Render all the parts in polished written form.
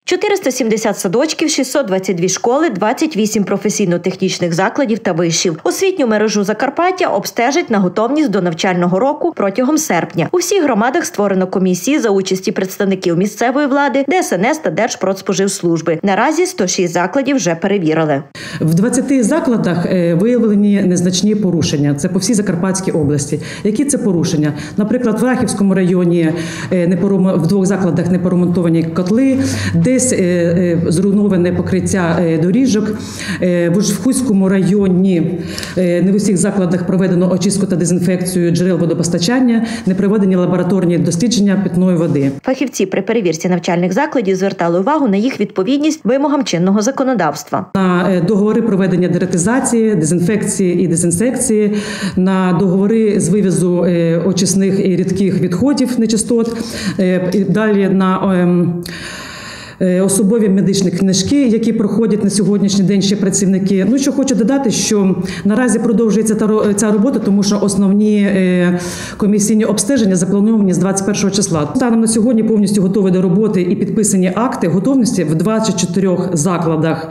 470 садочків, 622 школи, 28 професійно-технічних закладів та вишів. Освітню мережу Закарпаття обстежать на готовність до навчального року протягом серпня. У всіх громадах створено комісії за участі представників місцевої влади, ДСНС та Держпродспоживслужби. Наразі 106 закладів вже перевірили. В 20 закладах виявлені незначні порушення. Це по всій Закарпатській області. Які це порушення? Наприклад, в Рахівському районі в 2 закладах не поремонтовані котли, десь зруйноване покриття доріжок. В Ужгородському районі не в усіх закладах проведено очистку та дезінфекцію джерел водопостачання, не проведені лабораторні дослідження питної води. Фахівці при перевірці навчальних закладів звертали увагу на їх відповідність вимогам чинного законодавства. На договори проведення дератизації, дезінфекції і дезінсекції, на договори з вивізу очисних і рідких відходів нечистот, далі на особові медичні книжки, які проходять на сьогоднішній день ще працівники. Що хочу додати, що наразі продовжується ця робота, тому що основні комісійні обстеження заплановані з 21 числа. Станом на сьогодні повністю готові до роботи і підписані акти готовності в 24 закладах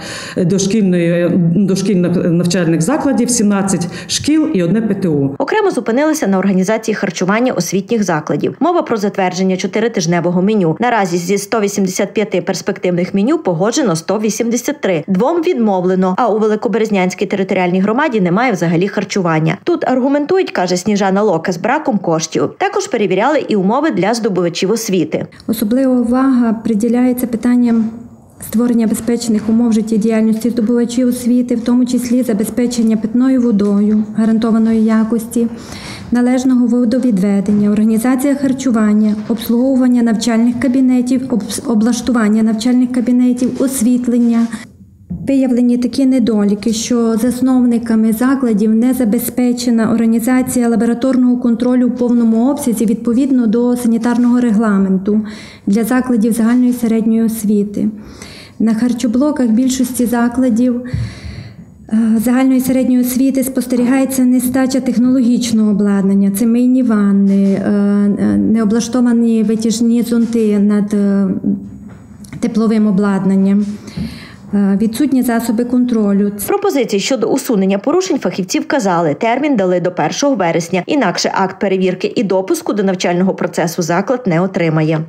дошкільних навчальних закладів, 17 шкіл і 1 ПТУ. Окремо зупинилися на організації харчування освітніх закладів. Мова про затвердження 4-тижневого меню. Наразі зі 185 перспективних меню погоджено 183. 2 відмовлено, а у Великоберезнянській територіальній громаді немає взагалі харчування. Тут аргументують, каже Сніжана Локес, браком коштів. Також перевіряли і умови для здобувачів освіти. Особлива увага приділяється питанням створення безпечних умов життєдіяльності здобувачів освіти, в тому числі забезпечення питною водою гарантованої якості, належного водовідведення, організація харчування, обслуговування навчальних кабінетів, облаштування навчальних кабінетів, освітлення. Виявлені такі недоліки, що засновниками закладів не забезпечена організація лабораторного контролю в повному обсязі відповідно до санітарного регламенту для закладів загальної середньої освіти. На харчоблоках більшості закладів загальної середньої освіти спостерігається нестача технологічного обладнання. Це мийні ванни, необлаштовані витяжні зонти над тепловим обладнанням. Відсутні засоби контролю. Пропозиції щодо усунення порушень фахівці вказали. Термін дали до 1 вересня. Інакше акт перевірки і допуску до навчального процесу заклад не отримає.